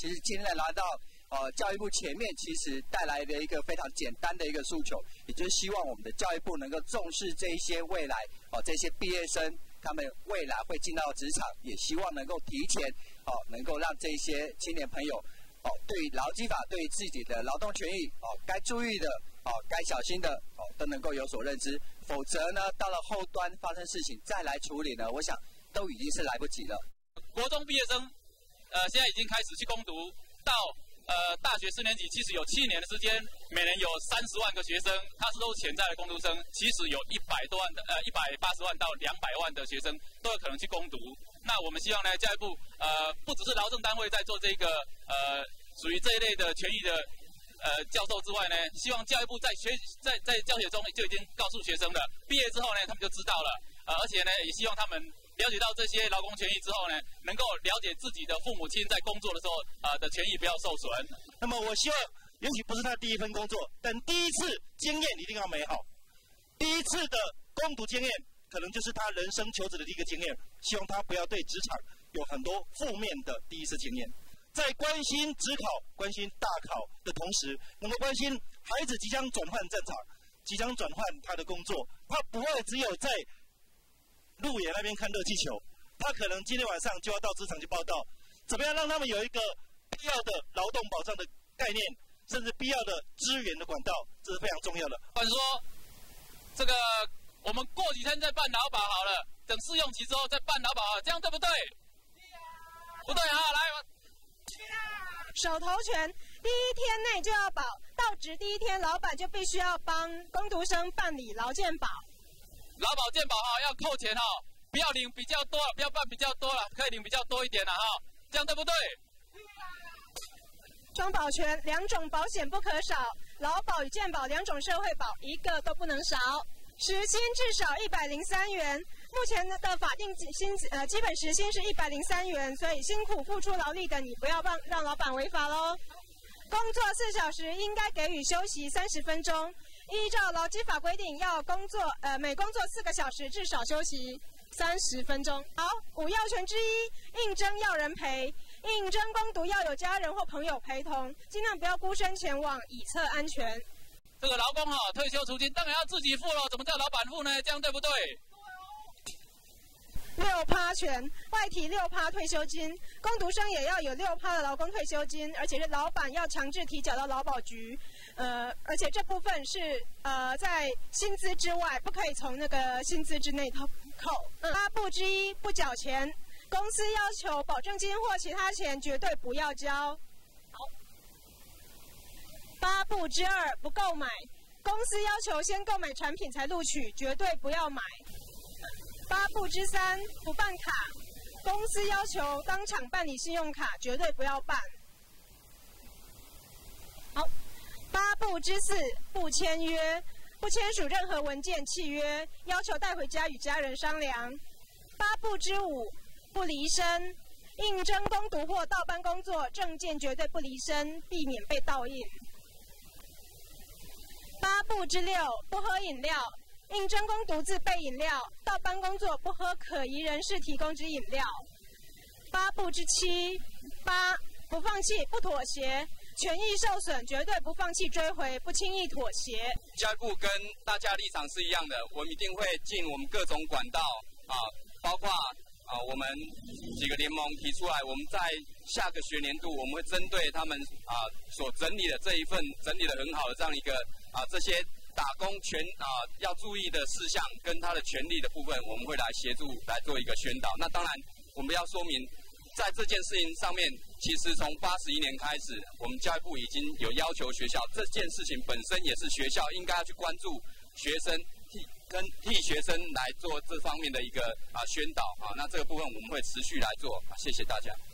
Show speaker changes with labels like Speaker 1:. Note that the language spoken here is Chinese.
Speaker 1: 其实今天来到教育部前面，其实带来的一个非常简单的一个诉求，也就是希望我们的教育部能够重视这一些未来这些毕业生，他们未来会进到职场，也希望能够提前能够让这些青年朋友对于劳基法、对于自己的劳动权益该注意的该小心的都能够有所认知，否则呢，到了后端发生事情再来处理呢，我想都已经是来不及了。
Speaker 2: 国中毕业生，现在已经开始去攻读，到大学4年级，其实有7年的时间，每年有30万个学生，他都是潜在的工读生，其实有180万到200万的学生都有可能去攻读。那我们希望呢，教育部不只是劳政单位在做这个属于这一类的权益的教授之外呢，希望教育部在教学中就已经告诉学生了，毕业之后呢，他们就知道了，而且呢，也希望他们了解到这些劳工权益之后呢，能够了解自己的父母亲在工作的时候的权益不要受损。
Speaker 3: 那么我希望，也许不是他第一份工作，但第一次经验一定要美好。第一次的攻读经验，可能就是他人生求职的第一个经验。希望他不要对职场有很多负面的第一次经验。在关心职考、关心大考的同时，能够关心孩子即将转换战场，即将转换他的工作，他不会只有在路野那边看热气球，他可能今天晚上就要到职场去报道，怎么样让他们有一个必要的劳动保障的概念，甚至必要的资源的管道，这是非常重要的。
Speaker 2: 或者说，这个我们过几天再办劳保好了，等试用期之后再办劳保好了，这样对不对？不对哈，来。
Speaker 4: 手头权第1天内就要保，到职第1天，老板就必须要帮工读生办理劳健保。
Speaker 2: 劳保健保要扣钱不要领比较多，不要办比较多了，可以领比较多一点了这样对不对？
Speaker 4: 双保全2种保险不可少，劳保与健保2种社会保1个都不能少。时薪至少103元，目前的法定基本时薪是103元，所以辛苦付出劳力的你不要让老板违法喽。工作4小时应该给予休息30分钟，依照劳基法规定要每工作4个小时至少休息30分钟。好，5要权之一，应征要人陪，应征攻读要有家人或朋友陪同，尽量不要孤身前往，以策安全。
Speaker 2: 这个劳工退休储金当然要自己付了，怎么叫老板付呢？这样对不对
Speaker 4: ？6%权，外提6%退休金，工读生也要有6%的劳工退休金，而且是老板要强制提缴到劳保局，而且这部分是在薪资之外，不可以从那个薪资之内扣。8不之一不缴钱，公司要求保证金或其他钱绝对不要交。8不之2不购买，公司要求先购买产品才录取，绝对不要买。8不之3不办卡，公司要求当场办理信用卡，绝对不要办。好，8不之4不签约，不签署任何文件契约，要求带回家与家人商量。8不之5不离身，应征攻读或倒班工作，证件绝对不离身，避免被盗印。8不之6不喝饮料，应征攻读自备饮料，倒班工作不喝可疑人士提供之饮料。8不之7，不放弃不妥协，权益受损绝对不放弃追回，不轻易妥协。
Speaker 5: 教育部跟大家立场是一样的，我们一定会尽我们各种管道包括我们几个联盟提出来，我们在下个学年度我们会针对他们所整理的这一份整理的很好的这样一个这些打工要注意的事项跟他的权利的部分，我们会来协助来做一个宣导。那当然我们要说明，在这件事情上面，其实从81年开始，我们教育部已经有要求学校，这件事情本身也是学校应该要去关注学生替学生来做这方面的一个宣导那这个部分我们会持续来做谢谢大家。